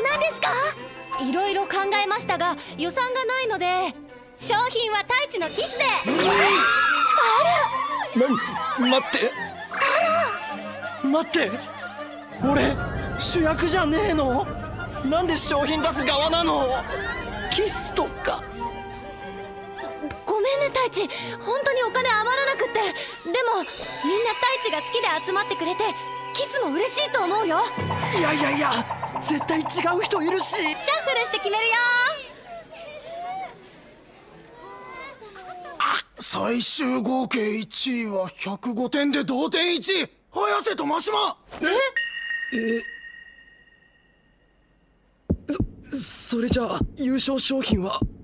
何ですか？いろいろ考えましたが予算がないので商品は太一のキスで。 待って待って、俺主役じゃねえの？なんで商品出す側なの？キスとか。 ごめんね太一、本当にお金余らなくって。でもみんな太一が好きで集まってくれてキスも嬉しいと思うよ。 いやいやいや、絶対違う人いるし。 シャッフルして決めるよ。 最終合計1位は105点で同点1位、早瀬と真島。それじゃあ優勝商品は